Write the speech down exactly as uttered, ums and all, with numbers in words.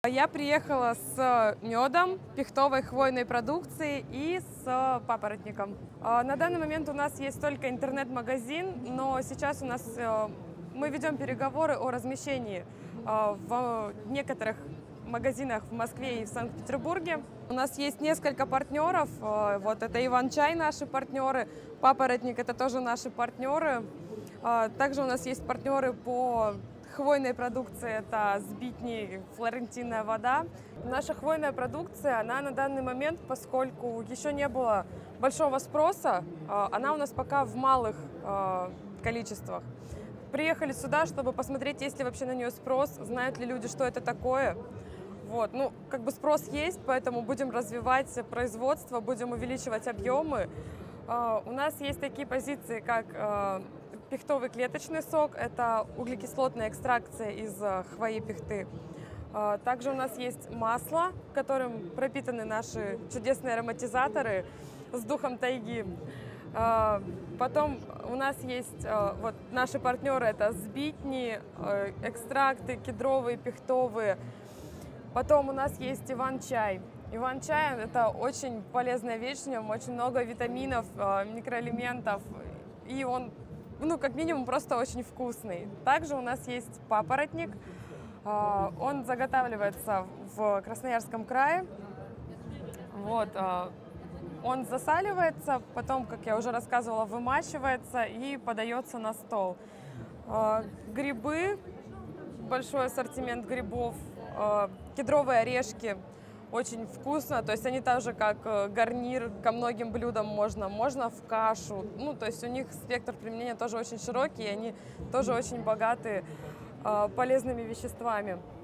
Я приехала с медом, пихтовой хвойной продукцией и с папоротником. На данный момент у нас есть только интернет-магазин, но сейчас у нас мы ведем переговоры о размещении в некоторых магазинах в Москве и в Санкт-Петербурге. У нас есть несколько партнеров. Вот это Иван-чай, наши партнеры, папоротник — это тоже наши партнеры. Также у нас есть партнеры по хвойной продукции, это Сбитни, Флорентийная вода. Наша хвойная продукция, она на данный момент, поскольку еще не было большого спроса, она у нас пока в малых количествах. Приехали сюда, чтобы посмотреть, есть ли вообще на нее спрос, знают ли люди, что это такое. Вот. Ну, как бы спрос есть, поэтому будем развивать производство, будем увеличивать объемы. У нас есть такие позиции, как пихтовый клеточный сок, это углекислотная экстракция из хвои пихты. Также у нас есть масло, которым пропитаны наши чудесные ароматизаторы с духом тайги. Потом у нас есть вот наши партнеры, это Сбитни, экстракты кедровые, пихтовые. Потом у нас есть Иван-чай. Иван-чай — это очень полезная вещь, в нем очень много витаминов, микроэлементов, и он, ну, как минимум, просто очень вкусный. Также у нас есть папоротник. Он заготавливается в Красноярском крае. Вот. Он засаливается, потом, как я уже рассказывала, вымачивается и подается на стол. Грибы, большой ассортимент грибов, кедровые орешки. Очень вкусно, то есть они тоже как гарнир ко многим блюдам можно, можно в кашу. Ну, то есть у них спектр применения тоже очень широкий, и они тоже очень богаты полезными веществами.